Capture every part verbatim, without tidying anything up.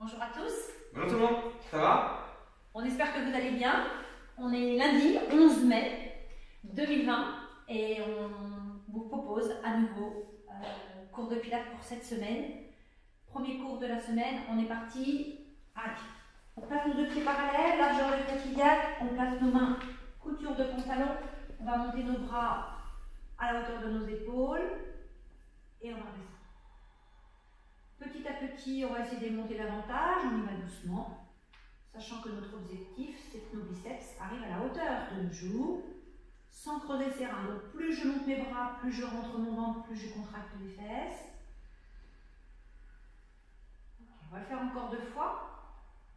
Bonjour à tous. Bonjour tout le monde, ça va? On espère que vous allez bien. On est lundi onze mai deux mille vingt et on vous propose à nouveau euh, cours de pilates pour cette semaine. Premier cours de la semaine, on est parti. Allez, on place nos deux pieds parallèles, largeur de tête iliaque, on place nos mains couture de pantalon, on va monter nos bras à la hauteur de nos épaules et on va descendre. Petit à petit, on va essayer de monter davantage, on y va doucement, sachant que notre objectif, c'est que nos biceps arrivent à la hauteur de nos joues, sans creuser ses reins. Donc plus je monte mes bras, plus je rentre mon ventre, plus je contracte les fesses. Okay, on va le faire encore deux fois.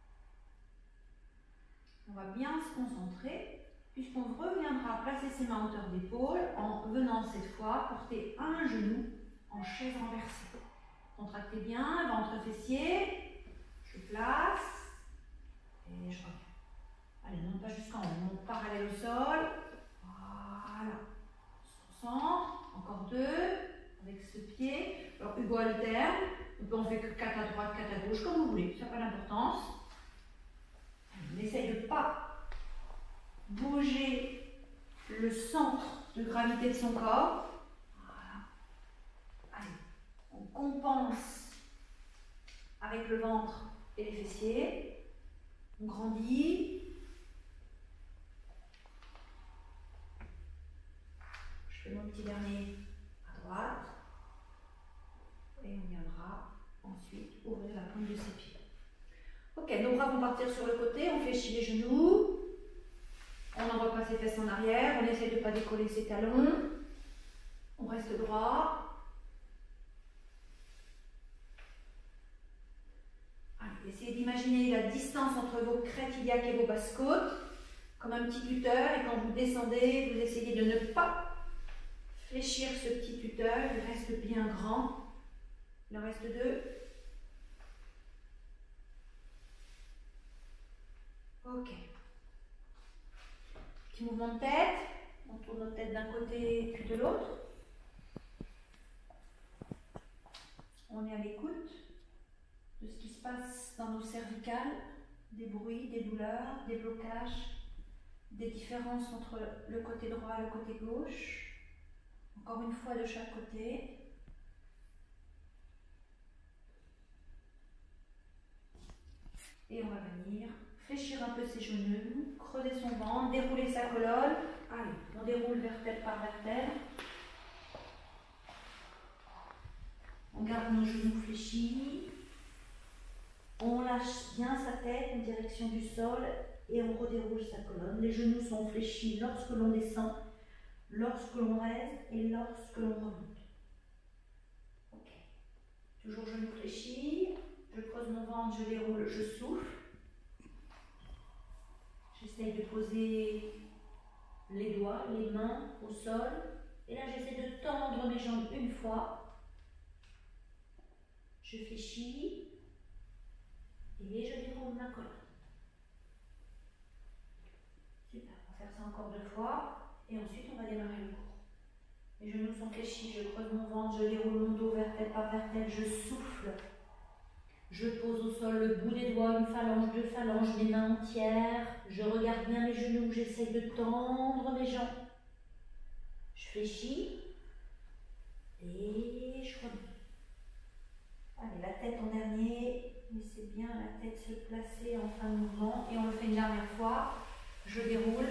On va bien se concentrer, puisqu'on reviendra placer ses mains à hauteur d'épaule en venant cette fois porter un genou en chaise renversée. Contractez bien, ventre fessier, je place et je reviens. Allez, ne monte pas jusqu'en haut, on monte parallèle au sol. Voilà. On se concentre, encore deux, avec ce pied. Alors, Hugo alterne, on ne fait que quatre à droite, quatre à gauche, comme vous voulez, ça n'a pas d'importance. On essaye de ne pas bouger le centre de gravité de son corps. On compense avec le ventre et les fessiers. On grandit. Je fais mon petit dernier à droite. Et on viendra ensuite ouvrir la pointe de ses pieds. Ok, nos bras vont partir sur le côté. On fléchit les genoux. On n'envoie pas ses fesses en arrière. On essaie de ne pas décoller ses talons. On reste droit. Essayez d'imaginer la distance entre vos crêtes iliaques et vos basses côtes, comme un petit tuteur, et quand vous descendez, vous essayez de ne pas fléchir ce petit tuteur, il reste bien grand. Il en reste deux. Ok. Petit mouvement de tête, on tourne notre tête d'un côté puis de l'autre. On est à l'écoute de ce qui se passe dans nos cervicales, des bruits, des douleurs, des blocages, des différences entre le côté droit et le côté gauche. Encore une fois de chaque côté. Et on va venir fléchir un peu ses genoux, creuser son ventre, dérouler sa colonne. Allez, on déroule vertèbre par vertèbre. On garde nos genoux fléchis. On lâche bien sa tête en direction du sol et on redéroule sa colonne. Les genoux sont fléchis lorsque l'on descend, lorsque l'on reste et lorsque l'on remonte. Ok. Toujours genoux fléchis. Je creuse mon ventre, je déroule, je souffle. J'essaye de poser les doigts, les mains au sol. Et là, j'essaie de tendre mes jambes une fois. Je fléchis. Et je déroule ma colonne. Super, on va faire ça encore deux fois. Et ensuite, on va démarrer le cours. Les genoux sont fléchis, je creuse mon ventre, je déroule mon dos vertèbre par vertèbre, je souffle. Je pose au sol le bout des doigts, une phalange, deux phalanges, mes mains entières. Je regarde bien mes genoux, j'essaye de tendre mes jambes. Je fléchis. Et je remonte. Allez, la tête en dernier. Laissez bien la tête se placer en fin de mouvement et on le fait une dernière fois. Je déroule.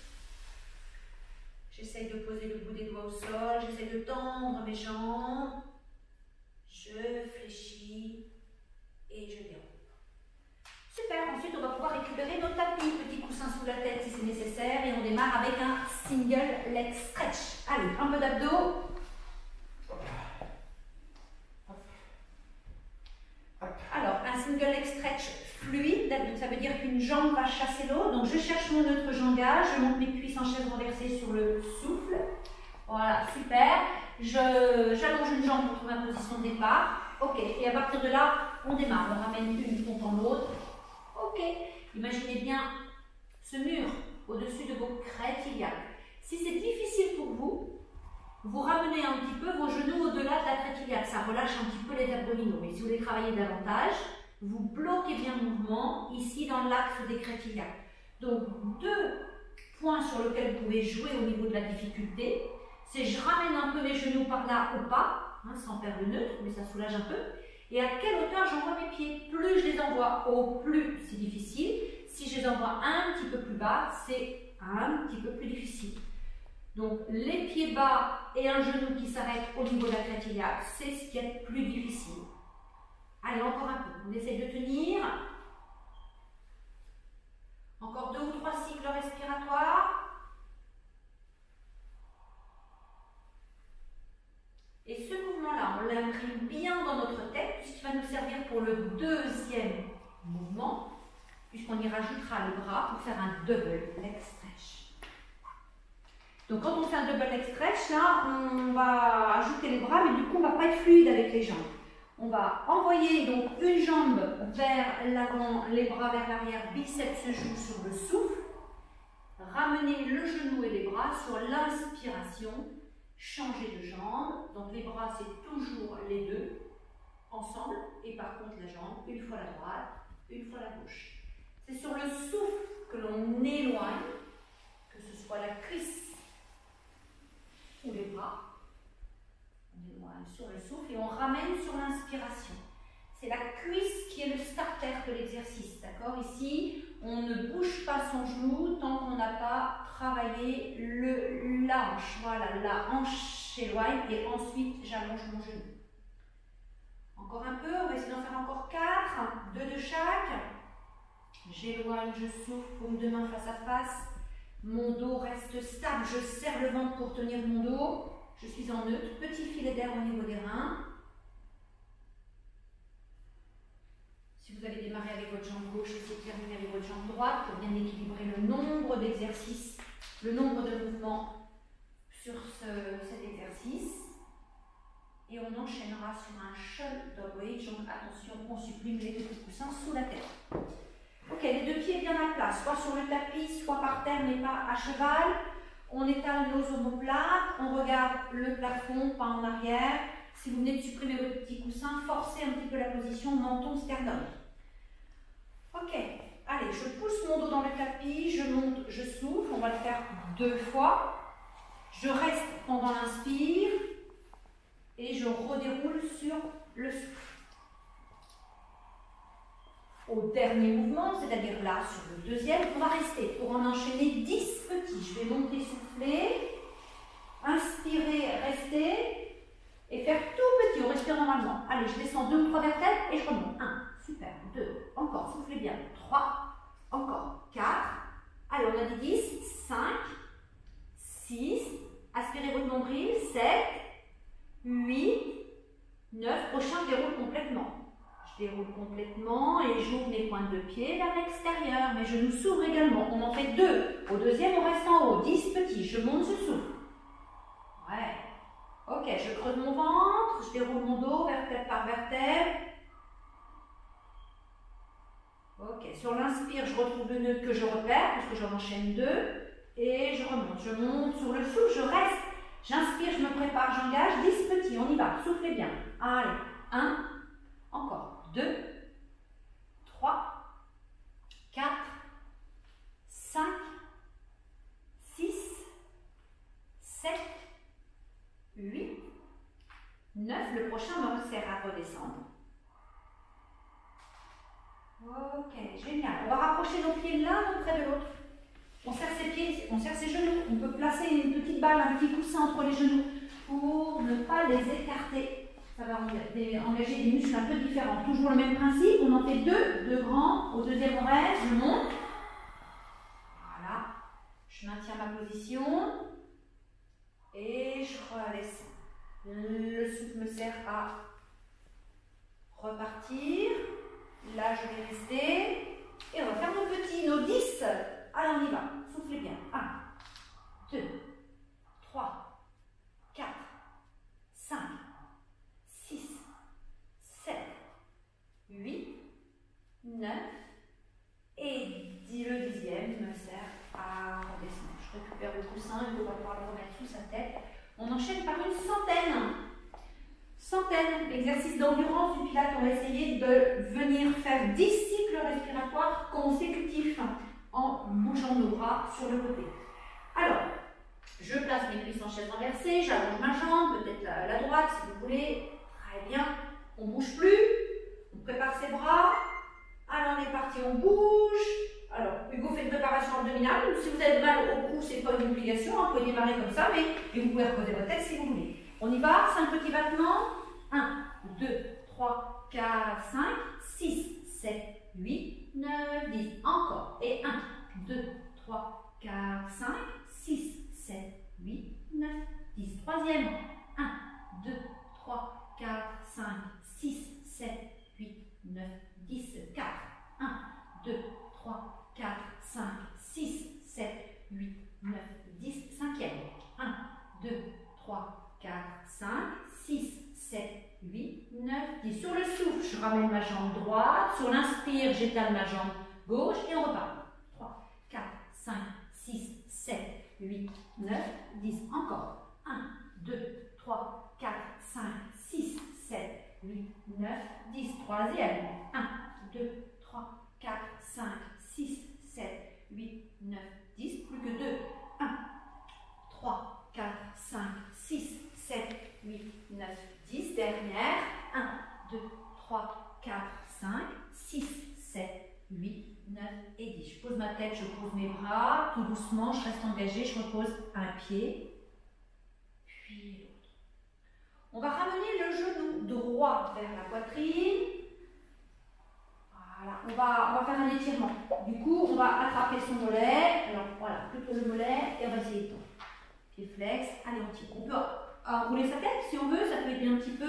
J'essaye de poser le bout des doigts au sol. J'essaye de tendre mes jambes. Je fléchis et je déroule. Super. Ensuite, on va pouvoir récupérer nos tapis. Petit coussin sous la tête si c'est nécessaire. Et on démarre avec un single leg stretch. Allez, un peu d'abdos. Alors, un single leg stretch fluide, donc ça veut dire qu'une jambe va chasser l'autre. Donc, je cherche mon neutre jambage, je monte mes cuisses en chaise renversée sur le souffle. Voilà, super. J'allonge une jambe pour trouver ma position de départ. Ok, et à partir de là, on démarre. On ramène une contre l'autre. Ok, imaginez bien ce mur au-dessus de vos crêtes iliaques. Si c'est difficile pour vous, vous ramenez un petit peu vos genoux au-delà de la crête iliaque. Ça relâche un petit peu les abdominaux. Mais si vous voulez travailler davantage, vous bloquez bien le mouvement ici dans l'axe des crétiliacs. Donc deux points sur lesquels vous pouvez jouer au niveau de la difficulté, c'est je ramène un peu mes genoux par là ou pas, hein, sans faire le neutre, mais ça soulage un peu. Et à quelle hauteur j'envoie mes pieds? Plus je les envoie haut, plus c'est difficile. Si je les envoie un petit peu plus bas, c'est un petit peu plus difficile. Donc les pieds bas et un genou qui s'arrête au niveau de la crétiliaque, c'est ce qui est plus difficile. Allez, encore un peu. On essaye de tenir. Encore deux ou trois cycles respiratoires. Et ce mouvement-là, on l'imprime bien dans notre tête, puisqu'il va nous servir pour le deuxième mouvement, puisqu'on y rajoutera le bras pour faire un double leg stretch. Donc quand on fait un double leg stretch, là, on va ajouter les bras, mais du coup, on ne va pas être fluide avec les jambes. On va envoyer donc une jambe vers l'avant, les bras vers l'arrière, biceps se joue sur le souffle. Ramener le genou et les bras sur l'inspiration. Changer de jambe. Donc les bras, c'est toujours les deux ensemble. Et par contre, la jambe, une fois la droite, une fois la gauche. C'est sur le souffle que l'on éloigne, que ce soit la cuisse ou les bras. On éloigne sur le souffle et on ramène sur l'inspiration. C'est la cuisse qui est le starter de l'exercice, d'accord? Ici, on ne bouge pas son genou tant qu'on n'a pas travaillé le, la hanche. Voilà, la hanche s'éloigne et ensuite j'allonge mon genou. Encore un peu, on va essayer d'en faire encore quatre, deux de chaque. J'éloigne, je souffle, paume de main face à face. Mon dos reste stable, je serre le ventre pour tenir mon dos. Je suis en neutre, petit filet d'air au niveau des reins. Si vous avez démarré avec votre jambe gauche, essayez de terminer avec votre jambe droite pour bien équilibrer le nombre d'exercices, le nombre de mouvements sur ce, cet exercice. Et on enchaînera sur un shoulder bridge. Donc attention, on supprime les petits coussins sous la tête. Ok, les deux pieds bien à plat, soit sur le tapis, soit par terre, mais pas à cheval. On étale nos omoplates, on regarde le plafond, pas en arrière. Si vous venez de supprimer votre petit coussin, forcez un petit peu la position menton-sternum. Ok, allez, je pousse mon dos dans le tapis, je monte, je souffle, on va le faire deux fois. Je reste pendant l'inspire et je redéroule sur le souffle. Au dernier mouvement, c'est-à-dire là sur le deuxième, on va rester pour en enchaîner dix petits. Je vais monter, souffler, inspirer, rester et faire tout petit. On respire normalement. Allez, je descends deux ou trois vertèbres et je remonte. un, super, deux, encore, soufflez bien. trois, encore, quatre. Allez, on a dit dix, cinq, six, aspirez votre nombril, sept, huit, neuf. Prochain, je déroule complètement. Je déroule complètement et j'ouvre mes pointes de pied vers l'extérieur. Mes genoux s'ouvrent également. On en fait deux. Au deuxième, on reste en haut. dix petits. Je monte, je souffle. Ouais. Ok, je creuse mon ventre. Je déroule mon dos, vertèbre par vertèbre. Ok, sur l'inspire, je retrouve le nœud que je repère, parce que j'en enchaîne deux. Et je remonte. Je monte sur le souffle, je reste. J'inspire, je me prépare, j'engage. dix petits, on y va. Soufflez bien. Allez, un. Encore. deux, trois, quatre, cinq, six, sept, huit, neuf. Le prochain me resserre à redescendre. Ok, génial. On va rapprocher nos pieds l'un auprès de l'autre. On serre ses pieds, on serre ses genoux. On peut placer une petite balle, un petit coussin entre les genoux pour ne pas les écarter. Ça va engager des muscles un peu différents. Toujours le même principe, on en fait deux, deux grands. Au deuxième, on reste, je monte. Voilà. Je maintiens ma position. Et je redescends. Le souffle me sert à repartir. Là, je vais rester. Et on va faire nos petits, nos dix. Allez, on y va. Soufflez bien. un, deux, trois, quatre, cinq, six, sept, huit, neuf. Et le dixième me sert à redescendre. Je récupère le coussin, il faut pouvoir le remettre sous sa tête. On enchaîne par une centaine. Centaine. Exercice d'endurance du Pilates. On va essayer de venir faire dix cycles respiratoires consécutifs en bougeant nos bras sur le côté. Alors, je place mes cuisses en chaise renversée, j'allonge ma jambe, peut-être la, la droite si vous voulez. Très bien. On ne bouge plus. On prépare ses bras. Alors, on est parti, on bouge. Alors, Hugo fait une préparation abdominale. Si vous avez mal au cou, ce n'est pas une obligation. Hein, vous pouvez démarrer comme ça, mais et vous pouvez reposer votre tête si vous voulez. On y va. cinq petits battements. un, deux, trois, quatre, cinq, six, sept, huit, neuf, dix. Encore. Et un, deux, trois, quatre, cinq, six, sept, huit, neuf, dix. Troisième. un, deux, trois, quatre, cinq, six, sept, huit, neuf, dix. quatre. un, deux, trois, quatre, cinq, six, sept, huit, neuf, dix. Cinquième. un, deux, trois, quatre, cinq, six, sept, huit, neuf, dix. Sur le souffle, je ramène ma jambe droite. Sur l'inspire, j'étale ma jambe gauche et on repart. trois, quatre, cinq, six, sept, huit, neuf, dix. Encore. un, deux, trois, quatre, cinq, six, sept, huit, neuf, dix. Troisième. un, deux, trois, quatre, cinq, six, sept, huit, neuf, dix. Plus que deux. un, trois, quatre, cinq, six, sept, huit, neuf, dix. Dernière. un, deux, trois, quatre, cinq, six, sept, huit, neuf et dix. Je pose ma tête, je pose mes bras. Tout doucement, je reste engagée. Je repose un pied, puis l'autre. On va ramener le genou droit vers la poitrine. Voilà, on va, on va faire un étirement. Du coup, on va attraper son mollet. Alors voilà, plutôt le mollet et on va essayer de tendre. Pied flex, allez on tire. On peut enrouler sa tête si on veut, ça peut aider un petit peu.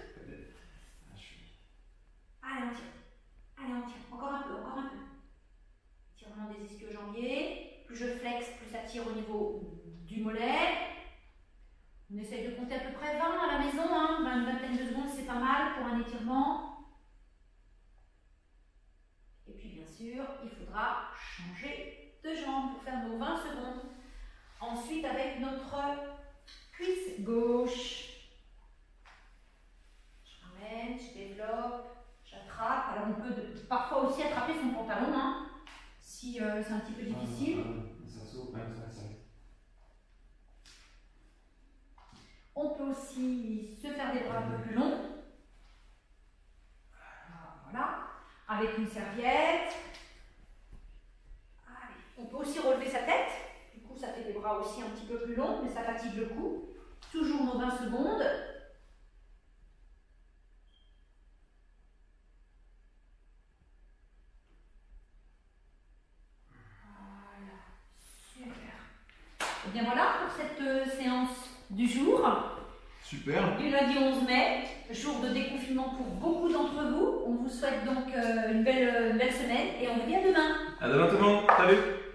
Allez on tire. Allez on tire. Encore un peu, encore un peu. Étirement des ischio-jambiers. Plus je flex, plus ça tire au niveau du mollet. On essaye de compter à peu près vingt à la maison, hein. Une vingtaine de secondes, c'est pas mal pour un étirement. Et puis bien sûr, il faudra changer de jambe pour faire nos vingt secondes. Ensuite, avec notre cuisse gauche, je ramène, je développe, j'attrape. Alors on peut de, parfois aussi attraper son pantalon, hein, si euh, c'est un petit peu difficile. On peut aussi se faire des bras un peu plus longs. Voilà. Avec une serviette. Allez. On peut aussi relever sa tête. Du coup, ça fait des bras aussi un petit peu plus longs, mais ça fatigue le cou. Toujours nos vingt secondes. Voilà. Super. Et bien voilà pour cette euh, séance du jour. Super. Du lundi onze mai, jour de déconfinement pour beaucoup d'entre vous. On vous souhaite donc euh, une, belle, une belle semaine et on vous dit à demain. À demain tout le monde. Salut.